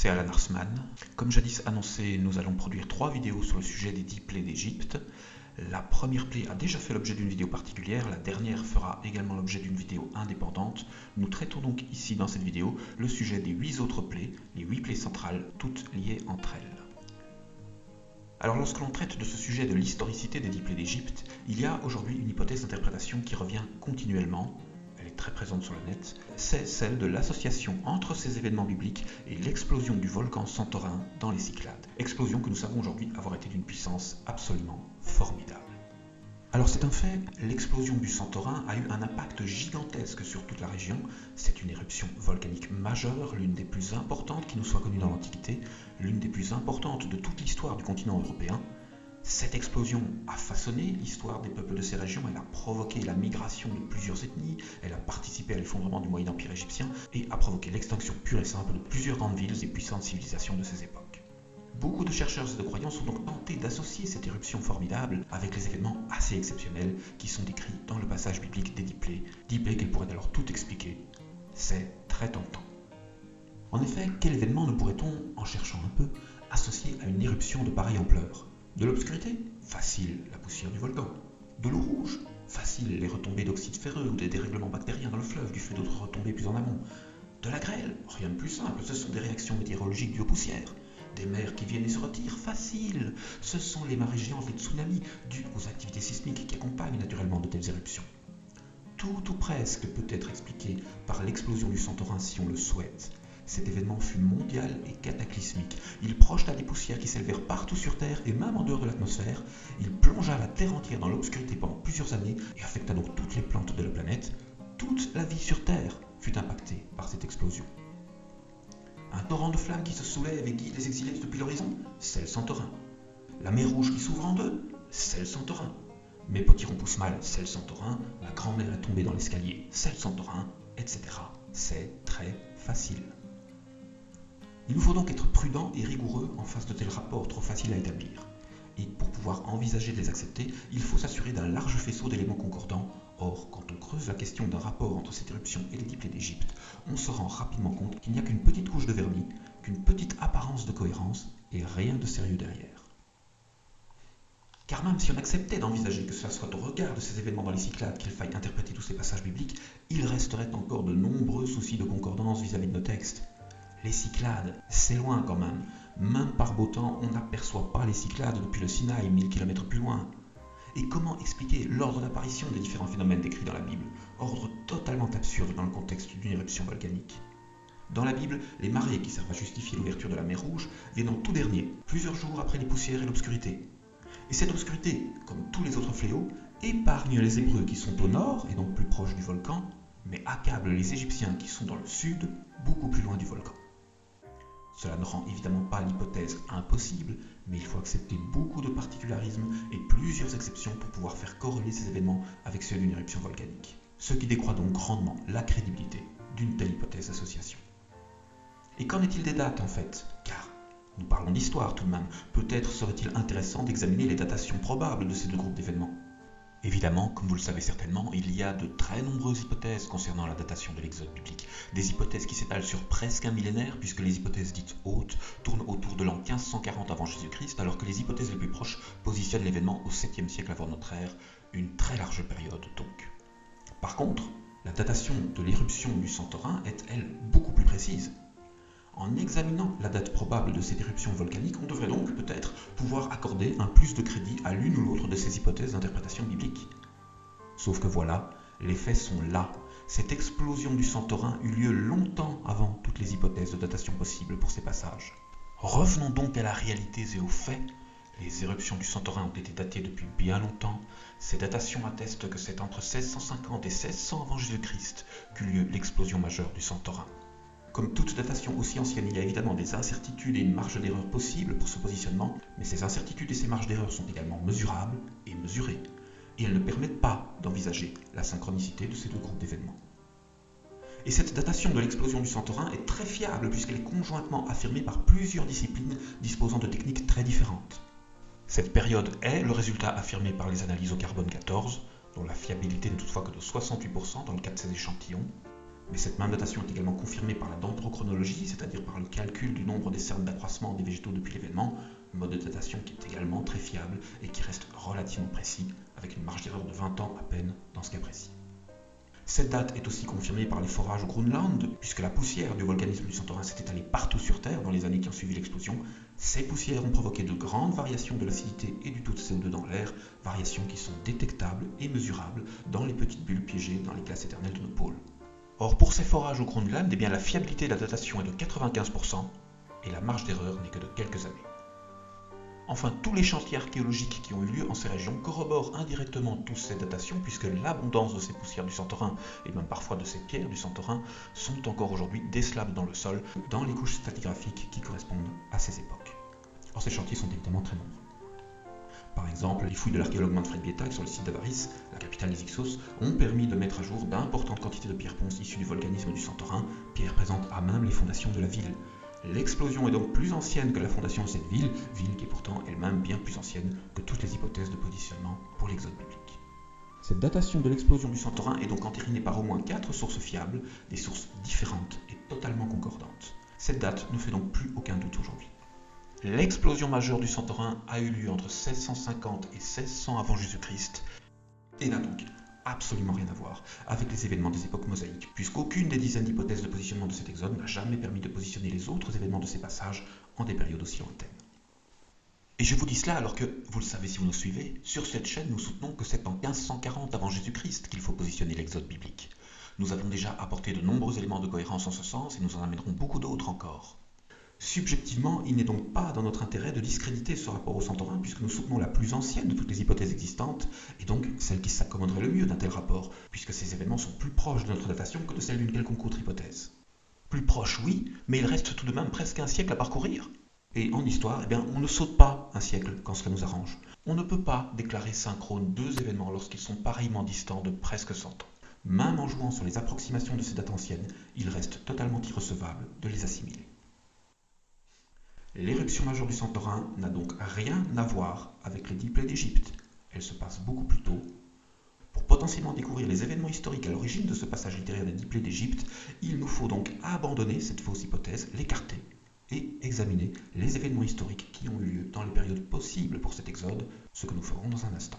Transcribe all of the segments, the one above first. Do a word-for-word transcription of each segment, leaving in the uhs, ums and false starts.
c'est Alan Arsman. Comme jadis annoncé, nous allons produire trois vidéos sur le sujet des dix plaies d'Égypte. La première plaie a déjà fait l'objet d'une vidéo particulière, la dernière fera également l'objet d'une vidéo indépendante. Nous traitons donc ici dans cette vidéo le sujet des huit autres plaies, les huit plaies centrales, toutes liées entre elles. Alors lorsque l'on traite de ce sujet de l'historicité des dix plaies d'Égypte, il y a aujourd'hui une hypothèse d'interprétation qui revient continuellement, elle est très présente sur le net, c'est celle de l'association entre ces événements bibliques et l'explosion du volcan Santorin dans les Cyclades. Explosion que nous savons aujourd'hui avoir été d'une puissance absolument formidable. Alors c'est un fait, l'explosion du Santorin a eu un impact gigantesque sur toute la région. C'est une éruption volcanique majeure, l'une des plus importantes qui nous soit connue dans l'Antiquité, l'une des plus importantes de toute l'histoire du continent européen. Cette explosion a façonné l'histoire des peuples de ces régions, elle a provoqué la migration de plusieurs ethnies, elle a participé à l'effondrement du Moyen Empire égyptien et a provoqué l'extinction pure et simple de plusieurs grandes villes et puissantes civilisations de ces époques. Beaucoup de chercheurs et de croyants sont donc tentés d'associer cette éruption formidable avec les événements assez exceptionnels qui sont décrits dans le passage biblique des dix plaies, dix plaies qu'elles pourraient alors tout expliquer. C'est très tentant. En effet, quel événement ne pourrait-on, en cherchant un peu, associer à une éruption de pareille ampleur? De l'obscurité? Facile, la poussière du volcan. De l'eau rouge? Facile, les retombées d'oxyde ferreux ou des dérèglements bactériens dans le fleuve du fait d'autres retombées plus en amont. De la grêle? Rien de plus simple, ce sont des réactions météorologiques dues aux poussières. Des mers qui viennent et se retirent? Facile, ce sont les marées géantes, les tsunamis, dus aux activités sismiques qui accompagnent naturellement de telles éruptions. Tout ou presque peut être expliqué par l'explosion du Santorin si on le souhaite. Cet événement fut mondial et cataclysmique. Il projeta des poussières qui s'élevèrent partout sur Terre et même en dehors de l'atmosphère. Il plongea la Terre entière dans l'obscurité pendant plusieurs années et affecta donc toutes les plantes de la planète. Toute la vie sur Terre fut impactée par cette explosion. Un torrent de flammes qui se soulève et guide les exilés depuis l'horizon, c'est le Santorin. La mer Rouge qui s'ouvre en deux, c'est le Santorin. Mes potirons poussent mal, c'est le Santorin. Ma grand-mère est tombée dans l'escalier, c'est le Santorin, et cetera. C'est très facile. Il nous faut donc être prudents et rigoureux en face de tels rapports trop faciles à établir. Et pour pouvoir envisager de les accepter, il faut s'assurer d'un large faisceau d'éléments concordants. Or, quand on creuse la question d'un rapport entre cette éruption et les dix plaies d'Égypte, on se rend rapidement compte qu'il n'y a qu'une petite couche de vernis, qu'une petite apparence de cohérence et rien de sérieux derrière. Car même si on acceptait d'envisager que ce soit au regard de ces événements dans les Cyclades qu'il faille interpréter tous ces passages bibliques, il resterait encore de nombreux soucis de concordance vis-à-vis de nos textes. Les Cyclades, c'est loin quand même. Même par beau temps, on n'aperçoit pas les Cyclades depuis le Sinaï, mille kilomètres plus loin. Et comment expliquer l'ordre d'apparition des différents phénomènes décrits dans la Bible? Ordre totalement absurde dans le contexte d'une éruption volcanique. Dans la Bible, les marées qui servent à justifier l'ouverture de la mer Rouge viennent en tout dernier, plusieurs jours après les poussières et l'obscurité. Et cette obscurité, comme tous les autres fléaux, épargne les Hébreux qui sont au nord et donc plus proches du volcan, mais accable les Égyptiens qui sont dans le sud, beaucoup plus loin du volcan. Cela ne rend évidemment pas l'hypothèse impossible, mais il faut accepter beaucoup de particularismes et plusieurs exceptions pour pouvoir faire corréler ces événements avec ceux d'une éruption volcanique. Ce qui décroît donc grandement la crédibilité d'une telle hypothèse d'association. Et qu'en est-il des dates en fait? Car nous parlons d'histoire tout de même, peut-être serait-il intéressant d'examiner les datations probables de ces deux groupes d'événements. Évidemment, comme vous le savez certainement, il y a de très nombreuses hypothèses concernant la datation de l'exode biblique. Des hypothèses qui s'étalent sur presque un millénaire, puisque les hypothèses dites hautes tournent autour de l'an quinze cent quarante avant Jésus-Christ, alors que les hypothèses les plus proches positionnent l'événement au septième siècle avant notre ère, une très large période donc. Par contre, la datation de l'éruption du Santorin est, elle, beaucoup plus précise. En examinant la date probable de cette éruption volcanique, on devrait donc peut-être pouvoir accorder un plus de crédit à l'une ou l'autre de ces hypothèses d'interprétation biblique. Sauf que voilà, les faits sont là. Cette explosion du Santorin eut lieu longtemps avant toutes les hypothèses de datation possibles pour ces passages. Revenons donc à la réalité et aux faits. Les éruptions du Santorin ont été datées depuis bien longtemps. Ces datations attestent que c'est entre seize cent cinquante et seize cents avant Jésus-Christ qu'eut lieu l'explosion majeure du Santorin. Comme toute datation aussi ancienne, il y a évidemment des incertitudes et une marge d'erreur possible pour ce positionnement, mais ces incertitudes et ces marges d'erreur sont également mesurables et mesurées, et elles ne permettent pas d'envisager la synchronicité de ces deux groupes d'événements. Et cette datation de l'explosion du Santorin est très fiable puisqu'elle est conjointement affirmée par plusieurs disciplines disposant de techniques très différentes. Cette période est le résultat affirmé par les analyses au carbone quatorze, dont la fiabilité n'est toutefois que de soixante-huit pour cent dans le cas de ces échantillons, Mais cette même datation est également confirmée par la dendrochronologie, c'est-à-dire par le calcul du nombre des cernes d'accroissement des végétaux depuis l'événement, mode de datation qui est également très fiable et qui reste relativement précis, avec une marge d'erreur de vingt ans à peine dans ce cas précis. Cette date est aussi confirmée par les forages au Groenland, puisque la poussière du volcanisme du Santorin s'est étalée partout sur Terre dans les années qui ont suivi l'explosion. Ces poussières ont provoqué de grandes variations de l'acidité et du taux de C O deux dans l'air, variations qui sont détectables et mesurables dans les petites bulles piégées dans les glaces éternelles de nos pôles. Or, pour ces forages au Groenland, eh bien, la fiabilité de la datation est de quatre-vingt-quinze pour cent et la marge d'erreur n'est que de quelques années. Enfin, tous les chantiers archéologiques qui ont eu lieu en ces régions corroborent indirectement tous ces datations, puisque l'abondance de ces poussières du Santorin, et même parfois de ces pierres du Santorin, sont encore aujourd'hui décelables dans le sol, dans les couches stratigraphiques qui correspondent à ces époques. Or, ces chantiers sont évidemment très nombreux. Par exemple, les fouilles de l'archéologue Manfred Bietag sur le site d'Avaris, la capitale des Ixos, ont permis de mettre à jour d'importantes quantités de pierres ponces issues du volcanisme du Santorin, pierres présentes à même les fondations de la ville. L'explosion est donc plus ancienne que la fondation de cette ville, ville qui est pourtant elle-même bien plus ancienne que toutes les hypothèses de positionnement pour l'exode biblique. Cette datation de l'explosion du Santorin est donc entérinée par au moins quatre sources fiables, des sources différentes et totalement concordantes. Cette date ne fait donc plus aucun doute aujourd'hui. L'explosion majeure du Santorin a eu lieu entre seize cent cinquante et seize cents avant Jésus-Christ et n'a donc absolument rien à voir avec les événements des époques mosaïques, puisqu'aucune des dizaines d'hypothèses de positionnement de cet exode n'a jamais permis de positionner les autres événements de ces passages en des périodes aussi lointaines. Et je vous dis cela alors que, vous le savez si vous nous suivez, sur cette chaîne nous soutenons que c'est en quinze cent quarante avant Jésus-Christ qu'il faut positionner l'exode biblique. Nous avons déjà apporté de nombreux éléments de cohérence en ce sens et nous en amènerons beaucoup d'autres encore. Subjectivement, il n'est donc pas dans notre intérêt de discréditer ce rapport au Santorin puisque nous soutenons la plus ancienne de toutes les hypothèses existantes et donc celle qui s'accommoderait le mieux d'un tel rapport puisque ces événements sont plus proches de notre datation que de celle d'une quelconque autre hypothèse. Plus proches, oui, mais il reste tout de même presque un siècle à parcourir. Et en histoire, eh bien, on ne saute pas un siècle quand cela nous arrange. On ne peut pas déclarer synchrone deux événements lorsqu'ils sont pareillement distants de presque cent ans. Même en jouant sur les approximations de ces dates anciennes, il reste totalement irrecevable de les assimiler. L'éruption majeure du Santorin n'a donc rien à voir avec les dix plaies d'Égypte. Elle se passe beaucoup plus tôt. Pour potentiellement découvrir les événements historiques à l'origine de ce passage littéraire des dix plaies d'Égypte, il nous faut donc abandonner cette fausse hypothèse, l'écarter, et examiner les événements historiques qui ont eu lieu dans les périodes possibles pour cet exode, ce que nous ferons dans un instant.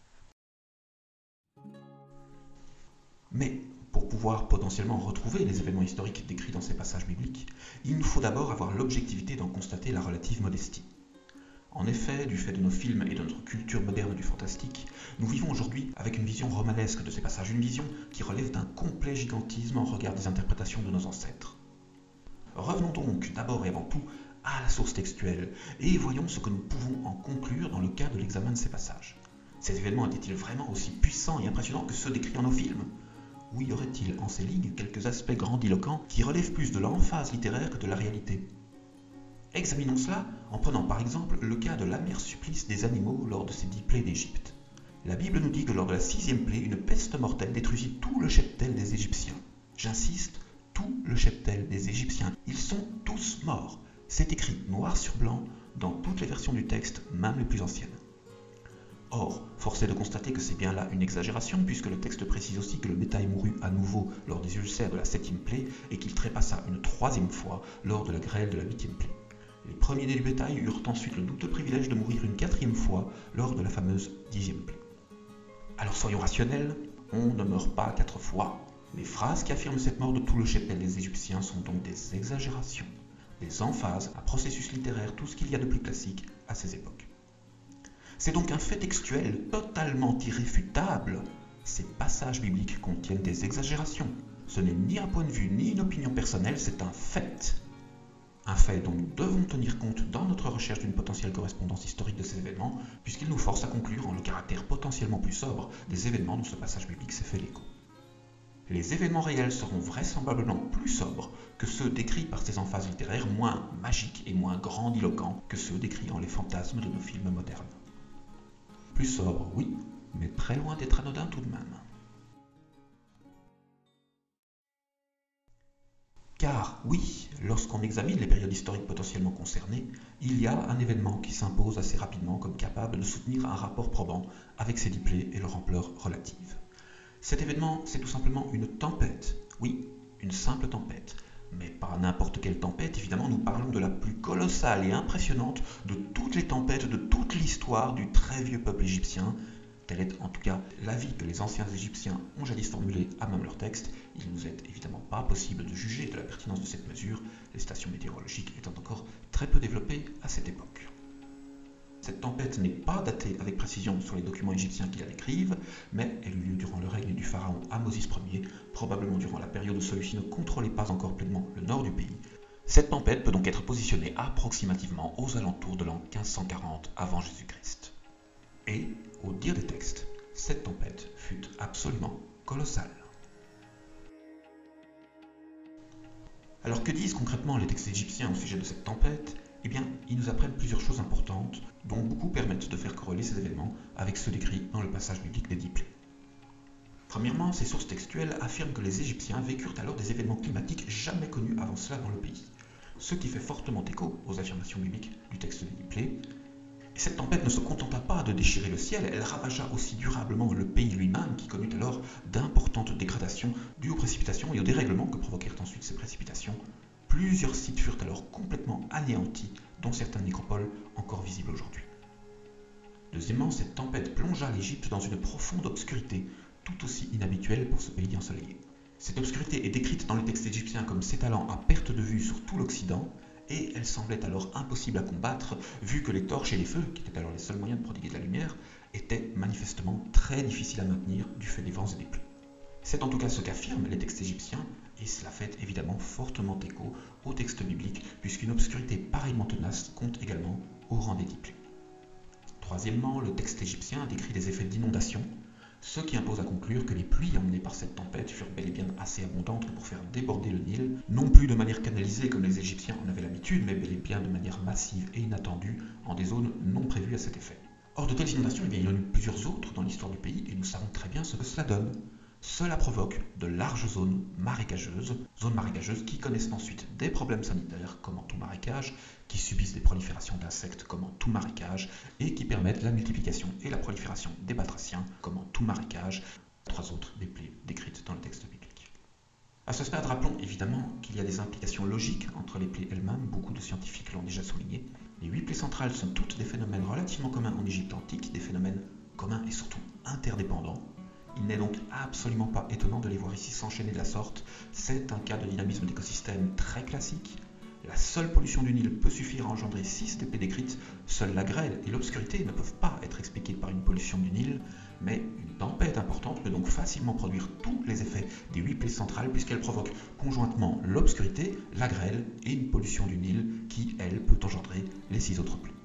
Mais pour pouvoir potentiellement retrouver les événements historiques décrits dans ces passages bibliques, il nous faut d'abord avoir l'objectivité d'en constater la relative modestie. En effet, du fait de nos films et de notre culture moderne du fantastique, nous vivons aujourd'hui avec une vision romanesque de ces passages, une vision qui relève d'un complet gigantisme en regard des interprétations de nos ancêtres. Revenons donc d'abord et avant tout à la source textuelle et voyons ce que nous pouvons en conclure dans le cas de l'examen de ces passages. Ces événements étaient-ils vraiment aussi puissants et impressionnants que ceux décrits dans nos films ? Ou y aurait-il en ces lignes quelques aspects grandiloquents qui relèvent plus de l'emphase littéraire que de la réalité ? Examinons cela en prenant par exemple le cas de l'amer supplice des animaux lors de ces dix plaies d'Égypte. La Bible nous dit que lors de la sixième plaie, une peste mortelle détruisit tout le cheptel des Égyptiens. J'insiste, tout le cheptel des Égyptiens. Ils sont tous morts. C'est écrit noir sur blanc dans toutes les versions du texte, même les plus anciennes. Or, force est de constater que c'est bien là une exagération, puisque le texte précise aussi que le bétail mourut à nouveau lors des ulcères de la septième plaie et qu'il trépassa une troisième fois lors de la grêle de la huitième plaie. Les premiers-nés du bétail eurent ensuite le douteux privilège de mourir une quatrième fois lors de la fameuse dixième plaie. Alors soyons rationnels, on ne meurt pas quatre fois. Les phrases qui affirment cette mort de tout le cheptel des Égyptiens sont donc des exagérations, des emphases, un processus littéraire, tout ce qu'il y a de plus classique à ces époques. C'est donc un fait textuel totalement irréfutable. Ces passages bibliques contiennent des exagérations. Ce n'est ni un point de vue ni une opinion personnelle, c'est un fait. Un fait dont nous devons tenir compte dans notre recherche d'une potentielle correspondance historique de ces événements, puisqu'il nous force à conclure en le caractère potentiellement plus sobre des événements dont ce passage biblique s'est fait l'écho. Les événements réels seront vraisemblablement plus sobres que ceux décrits par ces emphases littéraires, moins magiques et moins grandiloquents que ceux décrits dans les fantasmes de nos films modernes. Plus sobres, oui, mais très loin d'être anodins tout de même. Car oui, lorsqu'on examine les périodes historiques potentiellement concernées, il y a un événement qui s'impose assez rapidement comme capable de soutenir un rapport probant avec ces dix plaies et leur ampleur relative. Cet événement, c'est tout simplement une tempête, oui, une simple tempête. Mais pas n'importe quelle tempête, évidemment, nous parlons de la plus colossale et impressionnante de toutes les tempêtes de toute l'histoire du très vieux peuple égyptien. Tel est en tout cas l'avis que les anciens Égyptiens ont jadis formulé à même leur texte. Il ne nous est évidemment pas possible de juger de la pertinence de cette mesure, les stations météorologiques étant encore très peu développées à cette époque. Cette tempête n'est pas datée avec précision sur les documents égyptiens qui la décrivent, mais elle eut lieu durant le règne du pharaon Ahmosis Ier, probablement durant la période où celui-ci ne contrôlait pas encore pleinement le nord du pays. Cette tempête peut donc être positionnée approximativement aux alentours de l'an quinze cent quarante avant Jésus-Christ. Et, au dire des textes, cette tempête fut absolument colossale. Alors que disent concrètement les textes égyptiens au sujet de cette tempête ? Eh bien, ils nous apprennent plusieurs choses importantes, dont beaucoup permettent de faire corréler ces événements avec ceux décrits dans le passage biblique des dix plaies. Premièrement, ces sources textuelles affirment que les Égyptiens vécurent alors des événements climatiques jamais connus avant cela dans le pays, ce qui fait fortement écho aux affirmations bibliques du texte des dix plaies. Et cette tempête ne se contenta pas de déchirer le ciel, elle ravagea aussi durablement le pays lui-même, qui connut alors d'importantes dégradations dues aux précipitations et aux dérèglements que provoquèrent ensuite ces précipitations. Plusieurs sites furent alors complètement anéantis, dont certaines nécropoles encore visibles aujourd'hui. Deuxièmement, cette tempête plongea l'Égypte dans une profonde obscurité, tout aussi inhabituelle pour ce pays ensoleillé. Cette obscurité est décrite dans les textes égyptiens comme s'étalant à perte de vue sur tout l'Occident, et elle semblait alors impossible à combattre, vu que les torches et les feux, qui étaient alors les seuls moyens de prodiguer de la lumière, étaient manifestement très difficiles à maintenir du fait des vents et des pluies. C'est en tout cas ce qu'affirment les textes égyptiens, et cela fait évidemment fortement écho aux textes bibliques, puisqu'une obscurité pareillement tenace compte également au rang des dix plaies. Troisièmement, le texte égyptien décrit des effets d'inondation, ce qui impose à conclure que les pluies emmenées par cette tempête furent bel et bien assez abondantes pour faire déborder le Nil, non plus de manière canalisée comme les Égyptiens en avaient l'habitude, mais bel et bien de manière massive et inattendue, en des zones non prévues à cet effet. Or, de telles inondations, eh bien, il y en a eu plusieurs autres dans l'histoire du pays, et nous savons très bien ce que cela donne. Cela provoque de larges zones marécageuses, zones marécageuses qui connaissent ensuite des problèmes sanitaires, comme en tout marécage, qui subissent des proliférations d'insectes, comme en tout marécage, et qui permettent la multiplication et la prolifération des batraciens, comme en tout marécage, trois autres des plaies décrites dans le texte biblique. À ce stade, rappelons évidemment qu'il y a des implications logiques entre les plaies elles-mêmes, beaucoup de scientifiques l'ont déjà souligné. Les huit plaies centrales sont toutes des phénomènes relativement communs en Égypte antique, des phénomènes communs et surtout interdépendants. Il n'est donc absolument pas étonnant de les voir ici s'enchaîner de la sorte. C'est un cas de dynamisme d'écosystème très classique. La seule pollution du Nil peut suffire à engendrer six des plaies décrites. Seule la grêle et l'obscurité ne peuvent pas être expliquées par une pollution du Nil, mais une tempête importante peut donc facilement produire tous les effets des huit plaies centrales puisqu'elle provoque conjointement l'obscurité, la grêle et une pollution du Nil qui, elle, peut engendrer les six autres plaies.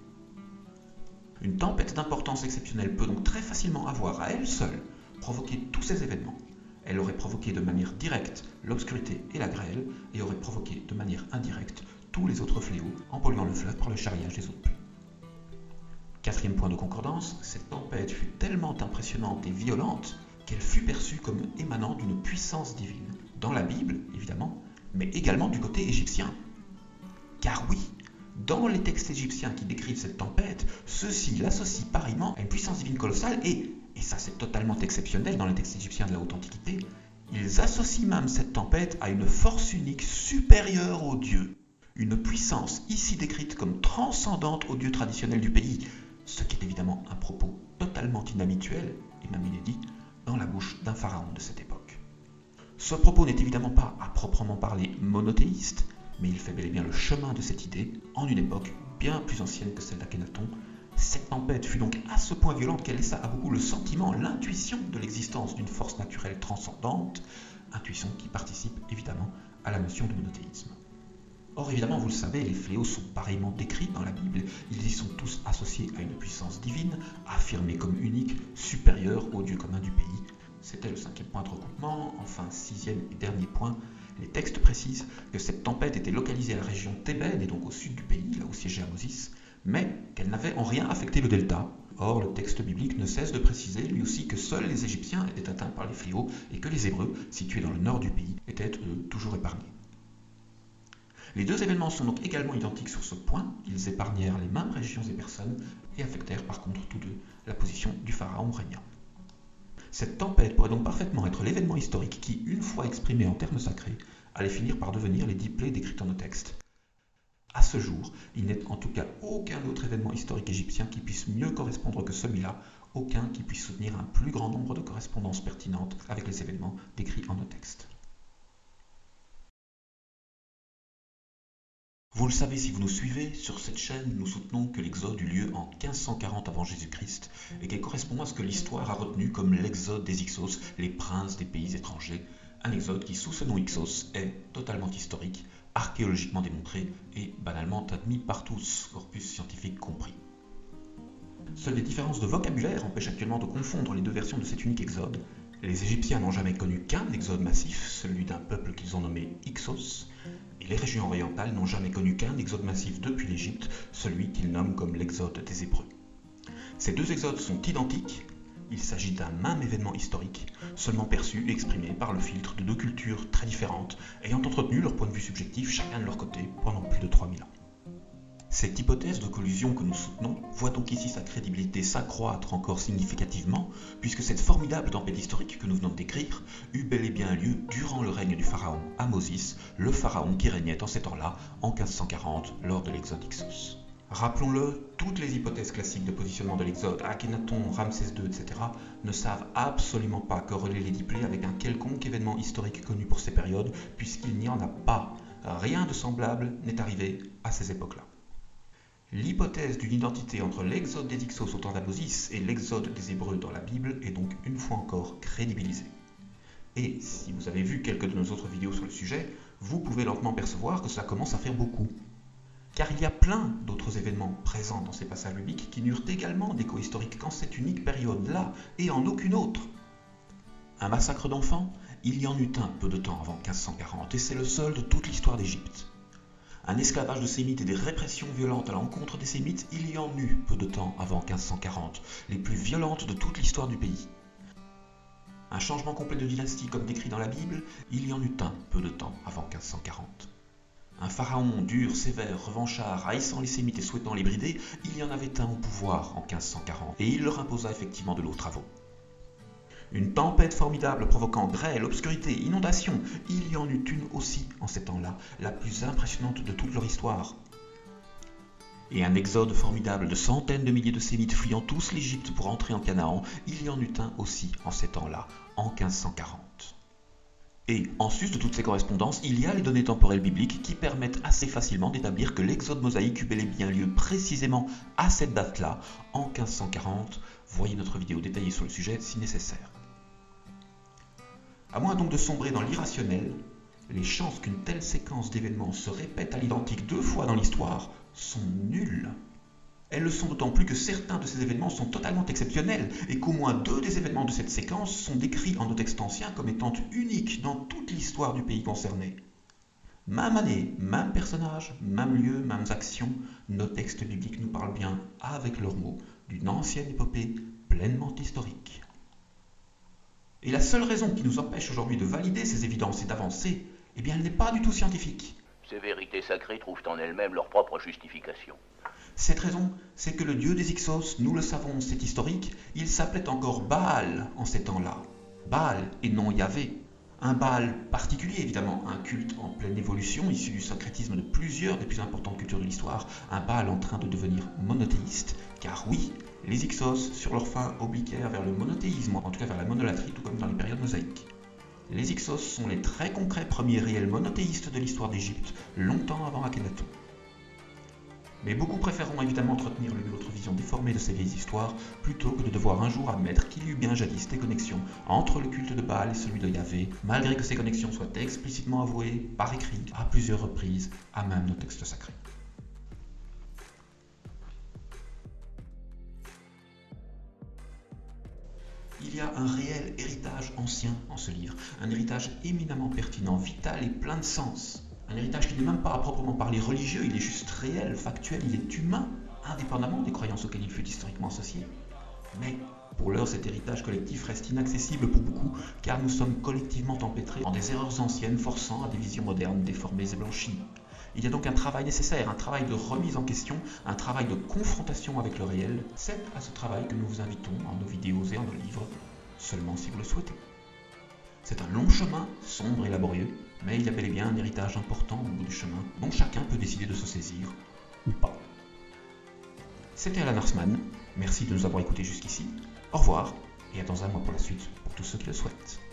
Une tempête d'importance exceptionnelle peut donc très facilement avoir à elle seule provoquer tous ces événements. Elle aurait provoqué de manière directe l'obscurité et la grêle, et aurait provoqué de manière indirecte tous les autres fléaux en polluant le fleuve par le charriage des eaux de pluie. Quatrième point de concordance, cette tempête fut tellement impressionnante et violente qu'elle fut perçue comme émanant d'une puissance divine, dans la Bible évidemment, mais également du côté égyptien. Car oui, dans les textes égyptiens qui décrivent cette tempête, ceux-ci l'associent pareillement à une puissance divine colossale et Et ça c'est totalement exceptionnel dans les textes égyptiens de la haute antiquité, ils associent même cette tempête à une force unique supérieure aux dieux, une puissance ici décrite comme transcendante aux dieux traditionnels du pays, ce qui est évidemment un propos totalement inhabituel et même inédit dans la bouche d'un pharaon de cette époque. Ce propos n'est évidemment pas à proprement parler monothéiste, mais il fait bel et bien le chemin de cette idée en une époque bien plus ancienne que celle d'Akhenaton. Cette tempête fut donc à ce point violente qu'elle laissa à beaucoup le sentiment, l'intuition de l'existence d'une force naturelle transcendante, intuition qui participe évidemment à la notion de monothéisme. Or évidemment, vous le savez, les fléaux sont pareillement décrits dans la Bible, ils y sont tous associés à une puissance divine, affirmée comme unique, supérieure au Dieu commun du pays. C'était le cinquième point de recoupement. Enfin, sixième et dernier point, les textes précisent que cette tempête était localisée à la région thébaine et donc au sud du pays, là où siégeait Ahmosis, mais qu'elle n'avait en rien affecté le delta. Or, le texte biblique ne cesse de préciser lui aussi que seuls les Égyptiens étaient atteints par les fléaux et que les Hébreux, situés dans le nord du pays, étaient eux toujours épargnés. Les deux événements sont donc également identiques sur ce point, ils épargnèrent les mêmes régions et personnes et affectèrent par contre tous deux la position du pharaon régnant. Cette tempête pourrait donc parfaitement être l'événement historique qui, une fois exprimé en termes sacrés, allaient finir par devenir les dix plaies décrites dans nos textes. À ce jour, il n'est en tout cas aucun autre événement historique égyptien qui puisse mieux correspondre que celui-là, aucun qui puisse soutenir un plus grand nombre de correspondances pertinentes avec les événements décrits en nos textes. Vous le savez si vous nous suivez, sur cette chaîne, nous soutenons que l'Exode eut lieu en quinze cent quarante avant Jésus-Christ et qu'elle correspond à ce que l'histoire a retenu comme l'Exode des Hyksos, les princes des pays étrangers, un exode qui, sous ce nom Hyksos, est totalement historique, archéologiquement démontré et banalement admis par tous, corpus scientifique compris. Seules des différences de vocabulaire empêchent actuellement de confondre les deux versions de cet unique exode. Les Égyptiens n'ont jamais connu qu'un exode massif, celui d'un peuple qu'ils ont nommé Hyksos, et les régions orientales n'ont jamais connu qu'un exode massif depuis l'Égypte, celui qu'ils nomment comme l'exode des Hébreux. Ces deux exodes sont identiques, il s'agit d'un même événement historique, seulement perçu et exprimé par le filtre de deux cultures très différentes, ayant entretenu leur point de vue subjectif chacun de leur côté pendant plus de trois mille ans. Cette hypothèse de collusion que nous soutenons voit donc ici sa crédibilité s'accroître encore significativement, puisque cette formidable tempête historique que nous venons de décrire eut bel et bien lieu durant le règne du pharaon Ahmosis, le pharaon qui régnait en ces temps-là, en quinze cent quarante, lors de l'exode Hyksos. Rappelons-le, toutes les hypothèses classiques de positionnement de l'exode, Akhenaton, Ramsès deux, et cetera, ne savent absolument pas corréler les dix plaies avec un quelconque événement historique connu pour ces périodes, puisqu'il n'y en a pas. Rien de semblable n'est arrivé à ces époques-là. L'hypothèse d'une identité entre l'exode des Hyksos au temps d'Ahmosis et l'exode des Hébreux dans la Bible est donc une fois encore crédibilisée. Et si vous avez vu quelques de nos autres vidéos sur le sujet, vous pouvez lentement percevoir que cela commence à faire beaucoup. Car il y a plein d'autres événements présents dans ces passages bibliques qui n'eurent également d'écho historique qu'en cette unique période-là et en aucune autre. Un massacre d'enfants, il y en eut un peu de temps avant quinze cent quarante et c'est le seul de toute l'histoire d'Égypte. Un esclavage de Sémites et des répressions violentes à l'encontre des Sémites, il y en eut peu de temps avant quinze cent quarante, les plus violentes de toute l'histoire du pays. Un changement complet de dynastie comme décrit dans la Bible, il y en eut un peu de temps avant quinze cent quarante. Un pharaon dur, sévère, revanchard, haïssant les Sémites et souhaitant les brider, il y en avait un au pouvoir en quinze cent quarante, et il leur imposa effectivement de lourds travaux. Une tempête formidable provoquant grêle, obscurité, inondation, il y en eut une aussi en ces temps-là, la plus impressionnante de toute leur histoire. Et un exode formidable de centaines de milliers de Sémites fuyant tous l'Égypte pour entrer en Canaan, il y en eut un aussi en ces temps-là, en quinze cent quarante. Et en sus de toutes ces correspondances, il y a les données temporelles bibliques qui permettent assez facilement d'établir que l'exode mosaïque eut bel et bien lieu précisément à cette date-là, en quinze cent quarante. Voyez notre vidéo détaillée sur le sujet si nécessaire. À moins donc de sombrer dans l'irrationnel, les chances qu'une telle séquence d'événements se répète à l'identique deux fois dans l'histoire sont nulles. Elles le sont d'autant plus que certains de ces événements sont totalement exceptionnels et qu'au moins deux des événements de cette séquence sont décrits en nos textes anciens comme étant uniques dans toute l'histoire du pays concerné. Même année, même personnage, même lieu, mêmes actions, nos textes bibliques nous parlent bien, avec leurs mots, d'une ancienne épopée pleinement historique. Et la seule raison qui nous empêche aujourd'hui de valider ces évidences et d'avancer, eh bien elle n'est pas du tout scientifique. Ces vérités sacrées trouvent en elles-mêmes leur propre justification. Cette raison, c'est que le dieu des Hyksos, nous le savons, c'est historique, il s'appelait encore Baal en ces temps-là. Baal et non Yahvé. Un Baal particulier évidemment, un culte en pleine évolution, issu du syncrétisme de plusieurs des plus importantes cultures de l'histoire, un Baal en train de devenir monothéiste, car oui, les Hyksos, sur leur fin, obliquèrent vers le monothéisme, en tout cas vers la monolatrie, tout comme dans les périodes mosaïques. Les Hyksos sont les très concrets premiers réels monothéistes de l'histoire d'Égypte, longtemps avant Akhenaton. Mais beaucoup préféreront évidemment entretenir l'une ou l'autre vision déformée de ces vieilles histoires, plutôt que de devoir un jour admettre qu'il y eut bien jadis des connexions entre le culte de Baal et celui de Yahvé, malgré que ces connexions soient explicitement avouées, par écrit, à plusieurs reprises, à même nos textes sacrés. Il y a un réel héritage ancien en ce livre, un héritage éminemment pertinent, vital et plein de sens. Un héritage qui n'est même pas à proprement parler religieux, il est juste réel, factuel, il est humain, indépendamment des croyances auxquelles il fut historiquement associé. Mais pour l'heure, cet héritage collectif reste inaccessible pour beaucoup, car nous sommes collectivement empêtrés dans des erreurs anciennes forçant à des visions modernes déformées et blanchies. Il y a donc un travail nécessaire, un travail de remise en question, un travail de confrontation avec le réel. C'est à ce travail que nous vous invitons en nos vidéos et en nos livres, seulement si vous le souhaitez. C'est un long chemin, sombre et laborieux, mais il y a bel et bien un héritage important au bout du chemin dont chacun peut décider de se saisir, ou pas. C'était Alan Horstman, merci de nous avoir écoutés jusqu'ici, au revoir, et à dans un mois pour la suite, pour tous ceux qui le souhaitent.